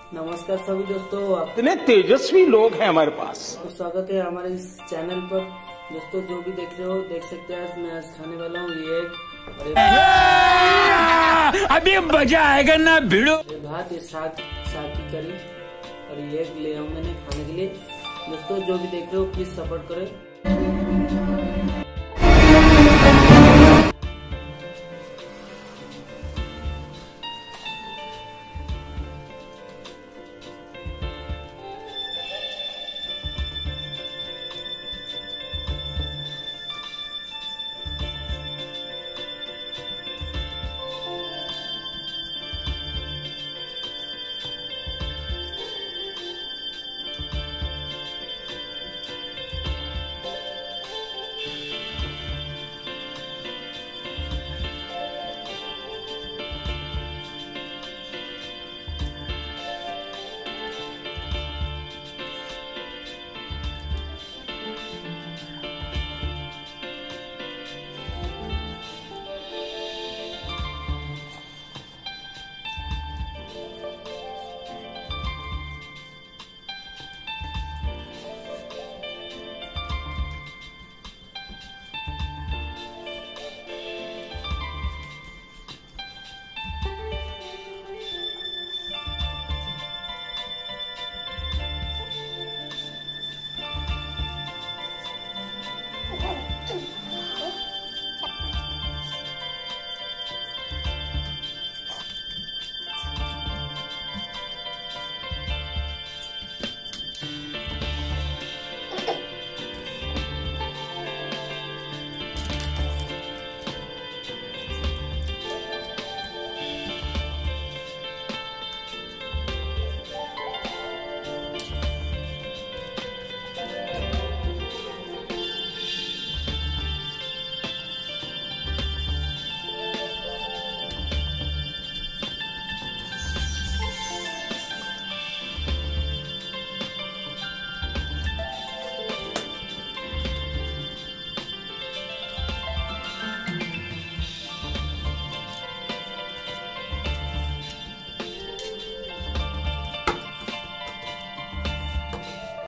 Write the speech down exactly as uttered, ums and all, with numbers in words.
नमस्कार सभी दोस्तों, आप इतने तेजस्वी लोग हैं हमारे पास। तो स्वागत है हमारे इस चैनल पर। दोस्तों जो भी देख रहे हो देख सकते हैं, आज मैं आज खाने वाला हूँ ये एक अभी मजा आएगा ना भिड़ो। ये भात, ये साग साग की करी और ये एक ले आऊँ मैंने खाने के लिए। दोस्तों जो भी देख रहे हो प्लीज सपोर्ट करें।